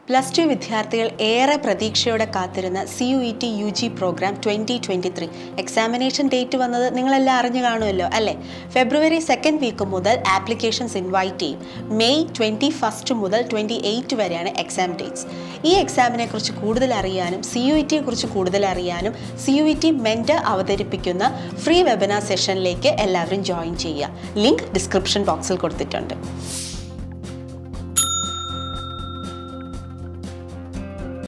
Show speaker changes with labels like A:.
A: Plus two വിദ്യാർത്ഥികൾ ഏറെ പ്രതീക്ഷയോടെ കാത്തിരുന്ന CUET UG program 2023 examination date വന്നത് നിങ്ങളെല്ലാം അറിഞ്ഞു കാണുമല്ലോ അല്ലേ? ഫെബ്രുവരി 2nd വീക്ക് മുതൽ ആപ്ലിക്കേഷൻസ് ഇൻവൈറ്റ് ചെയ്യും. മെയ് 21 മുതൽ 28 വരെയാണ് എക്സാം ഡേറ്റ്സ്. ഈ എക്സാമിനെ കുറിച്ച് കൂടുതൽ അറിയാനും CUETയെ കുറിച്ച് കൂടുതൽ അറിയാനും CUET മെന്റർ അവതരിപ്പിക്കുന്ന ഫ്രീ വെബിനാർ സെഷനിലേക്ക് എല്ലാവരും ജോയിൻ ചെയ്യുക. ലിങ്ക് ഡിസ്ക്രിപ്ഷൻ ബോക്സിൽ കൊടുത്തിട്ടുണ്ട്.